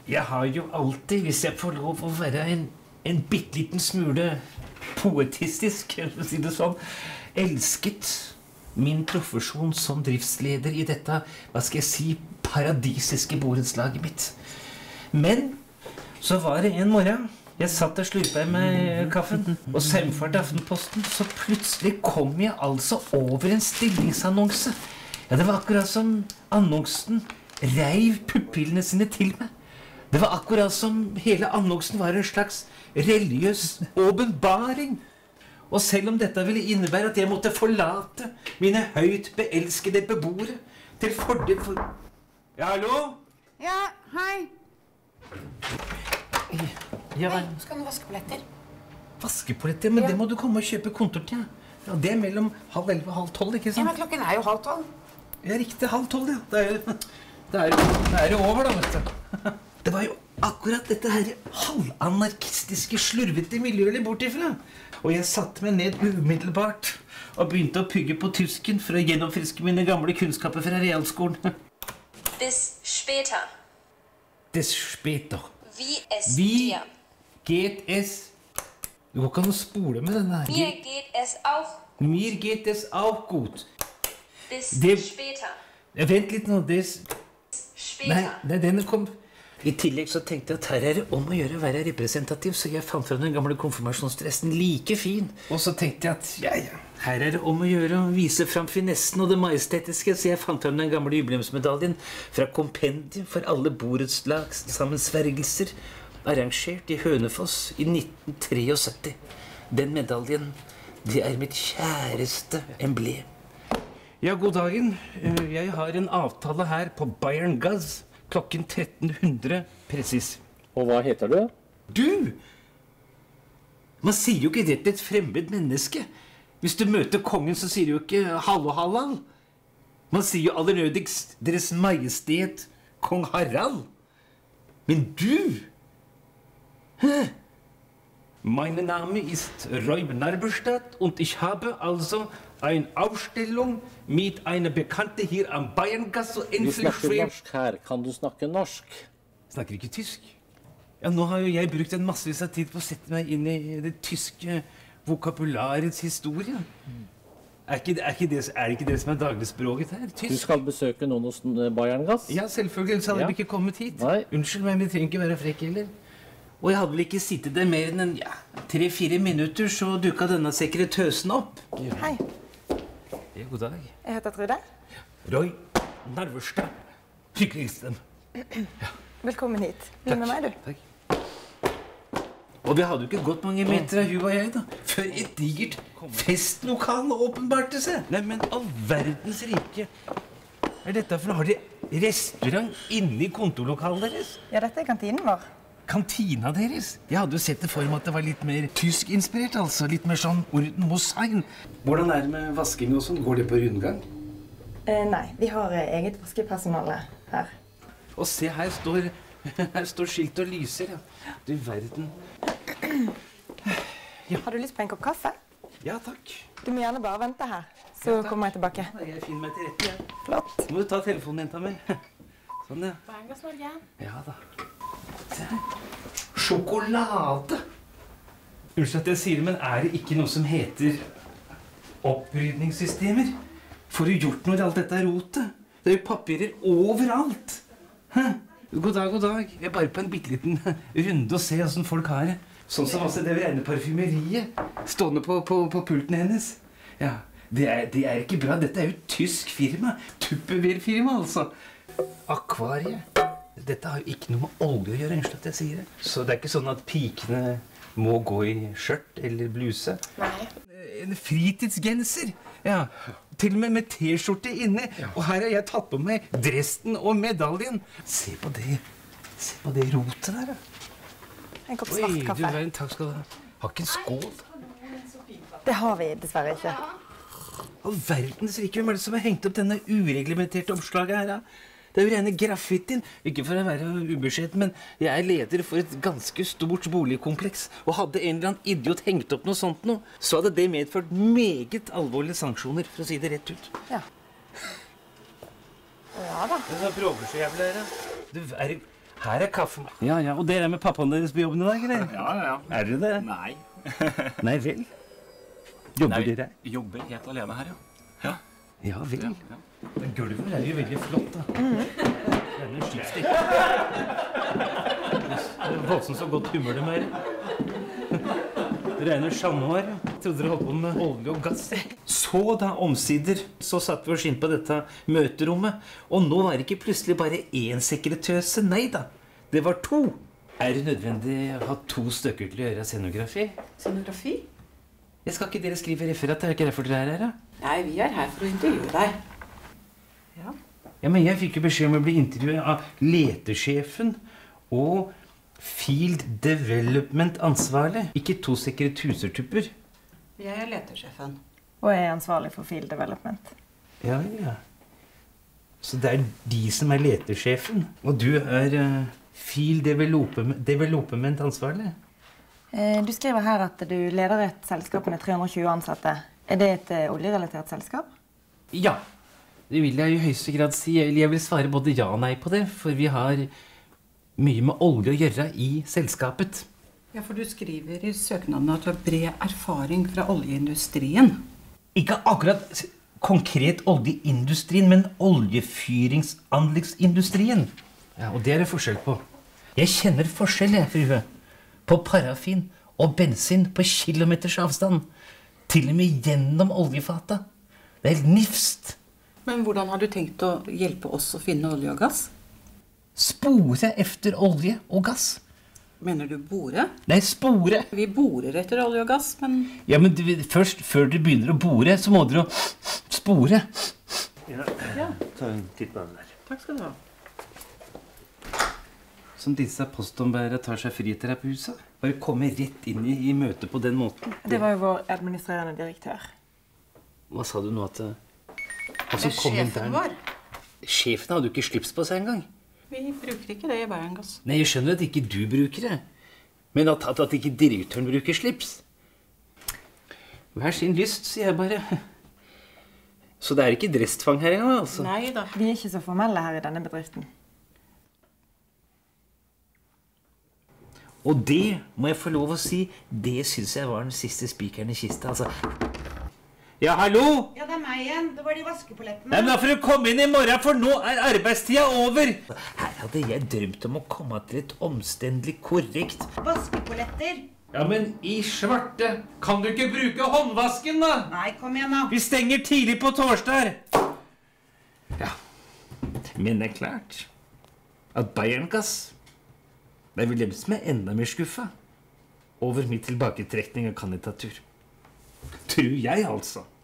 Jeg har jo alltid, hvis jeg får lov å være en bitteliten smule poetistisk, for å si det sånn, elsket min profesjon som driftsleder i dette, hva skal jeg si, paradisiske borettslaget mitt. Men så var det en morgen, jeg satt og slurpet i meg kaffen og saumfarte Aftenposten, så plutselig kom jeg altså over en stillingsannonse. Ja, det var akkurat som annonsen reiv pupillene sine til meg. Det var akkurat som hele annonsen var en slags religiøs åpenbaring. Og selv om dette ville innebære at jeg måtte forlate mine høyt beelskede beboere til fordel for... Ja, hallo? Ja, hei. Ja, Hei, skal du vaske polletter? Vaskepoletter? Men ja. Det må du komme og kjøpe kontor til. Ja, det er mellom 11:30 og 12:30, ikke sant? Ja, men klokken er jo 11:30. Ja, riktig, 11:30, ja. Det er jo over da, vet du. Det var jo akkurat dette her halvanarkistiske, slurvete miljøet bortifra. Og jeg satte meg ned umiddelbart og begynte å pugge på tysken for å gjennomfriske mine gamle kunnskaper fra realskolen. Bis später. Des später. Wie es dir? Geht es... Du går ikke an å spole med denne her. Mir geht es auch. Mir geht es auch gut. Bis später. Vent litt nå, des... Später. Nei, denne kom... I tillegg så tenkte jeg at her er det om å gjøre å være representativ, så jeg fant frem den gamle konfirmasjonsdressen like fin. Og så tenkte jeg at, ja, her er det om å gjøre å vise frem finessen og det majestetiske, så jeg fant frem den gamle jubileumsmedaljen fra kompendium for alle borettslags sammensvergelser, arrangert i Hønefoss i 1973. Den medaljen, det er mitt kjæreste emblem. Ja, god dagen. Jeg har en avtale her på Bayern Gas. Klokken 1300 presis. Og hva heter du? Du! Man sier jo ikke det til et fremmed menneske. Hvis du møter kongen, så sier du jo ikke hallo hallal. Man sier jo aller nødigst Deres Majestet Kong Harald. Men du! Hæ? Mein Name ist Roib Narberstadt und ich habe also eine Ausstellung mit einer Bekannte hier am Bayerngasse. Du snakker norsk her. Kan du snakke norsk? Snakker ikke tysk. Ja, nå har jo jeg brukt en massevis av tid på å sette meg inn i det tyske vokabularets historie. Er det ikke det som er dagligspråket her? Tysk? Du skal besøke noen hos Bayerngas? Ja, selvfølgelig. Så hadde vi ikke kommet hit. Nei. Unnskyld meg, men vi trenger ikke være frekke heller. Og jeg hadde vel ikke sittet der mer enn 3-4 minutter, så dukket denne sekretøsen opp. Hei. Ja, god dag. Jeg heter Trude. Roy Narverstad. Hyggeligst dem. Ja. Velkommen hit. Begynn med meg, du. Takk. Og vi hadde jo ikke gått mange meter av hun og jeg da, før et digert festlokale åpenbarte seg. Nei, men all verdens rike. Hva er dette for noe? Har de restaurant inne i kontorlokalet deres? Ja, dette er kantinen vår. Kantina deres? Jeg hadde jo sett det for meg at det var litt mer tysk-inspirert, altså. Litt mer sånn orden hos sein. Hvordan er det med vasking og sånn? Går det på rundgang? Nei, vi har eget vaskepersonale her. Og se, her står skilt og lyser, ja. Du verden. Ja. Har du lyst på en kopp kaffe? Ja, takk. Du må gjerne bare vente her, så kommer jeg tilbake. Ja, jeg finner meg til rette, ja. Flott. Så må du ta telefonen din av meg. Sånn, ja. Bayerngas Norge. Ja da. Se her. Sjokolade! Unnskyld at jeg sier det, men er det ikke noe som heter opprydningssystemer? Får du gjort noe i alt dette rotet? Det er jo papirer overalt. Hæ? God dag, god dag. Jeg er bare på en bitteliten runde og se hvordan folk har det. Sånn som også det rene parfymeriet stående på pulten hennes. Ja, det er ikke bra. Dette er jo et tysk firma. Tupperware-firma, altså. Akvariet. Dette har jo ikke noe med olje å gjøre, unnskyld at jeg sier det. Så det er ikke sånn at pikene må gå i skjørt eller bluse? Nei. En fritidsgenser. Ja, til og med t-skjorte inne. Ja. Og her har jeg tatt på meg dressen og medaljen. Se på det rotet der, da. En kopp svart kaffe. Du verden, takk skal du ha. Har ikke en skål? Det har vi dessverre ikke. All verdens rike, hvem er det som har hengt opp denne ureglementerte oppslaget her, da? Det er jo rene graffitien. Ikke for å være ubeskjeden, men jeg er leder for et ganske stort boligkompleks. Og hadde en eller annen idiot hengt opp noe sånt nå, så hadde det medført meget alvorlige sanksjoner, for å si det rett ut. Ja. Ja da. Det bråker så jævlig her, da. Her er kaffen. Ja, og dere er med pappaen deres på jobben i dag, eller? Ja. Er dere det? Nei. Nei vel. Jobber dere? Jobber helt alene her, ja. Ja vel. Men gulvet er jo veldig flott, da. Det er noe skiftig. Det er voldsomt så godt humør de er. Rene Chat Noir. Jeg trodde dere holdt på med olje og gass. Så da, omsider, så satt vi oss inn på dette møterommet. Og nå var det ikke plutselig bare én sekretøse. Nei da, det var 2. Er det nødvendig å ha 2 stykker til å gjøre scenografi? Scenografi? Skal ikke dere skrive referat? Er det ikke derfor dere er her, da? Nei, vi er her for å intervjue deg. Ja. Ja, men jeg fikk jo beskjed om å bli intervjuet av letesjefen og Field Development ansvarlig. Ikke 2 sekretærtupper. Jeg er letersjefen. Og jeg er ansvarlig for Field Development. Ja. Så det er de som er letesjefen. Og du er Field Development ansvarlig? Du skriver her at du leder et selskap med 320 ansatte. Er det et oljerelatert selskap? Ja, det vil jeg i høyeste grad si. Jeg vil svare både ja og nei på det, for vi har mye med olje å gjøre i selskapet. Ja, for du skriver i søknaden at du har bred erfaring fra oljeindustrien. Ikke akkurat konkret oljeindustrien, men oljefyringsanleggsindustrien. Ja, og det er det forskjell på. Jeg kjenner forskjell, frue. På parafin og bensin på kilometers avstand. Til og med gjennom oljefata. Det er helt nifst. Men hvordan har du tenkt å hjelpe oss å finne olje og gass? Spore efter olje og gass. Mener du bore? Nei, spore. Vi borer etter olje og gass, men... Ja, men først, før du begynner å bore, så må dere jo spore. Ja, ta en titt på den der. Takk skal du ha. Som disse postombærere tar seg fri til deg på huset. Bare komme rett inn i møtet på den måten. Det var jo vår administrerende direktør. Hva sa du nå at... Det er sjefen vår. Sjefen hadde jo ikke slips på seg engang. Vi bruker ikke det i Bayerngass. Nei, jeg skjønner at ikke du bruker det. Men at ikke direktøren bruker slips. Hver sin lyst, sier jeg bare. Så det er ikke dresstvang her engang, altså? Nei da. Vi er ikke så formelle her i denne bedriften. Og det må jeg få lov å si, det synes jeg var den siste spikeren i kista, altså. Ja, hallo? Ja, det er meg igjen. Det var de vaskepolettene. Nei, men da får du komme inn i morgen, for nå er arbeidstida over. Her hadde jeg drømt om å komme til et omstendelig korrekt. Vaskepoletter. Ja, men i svarte, kan du ikke bruke håndvasken da? Nei, kom igjen da. Vi stenger tidlig på torsdag. Ja, men det er klart at Bayerngass, det er vel dem som er enda mer skuffa over min tilbaketrekning av kandidatur. Tror jeg, altså.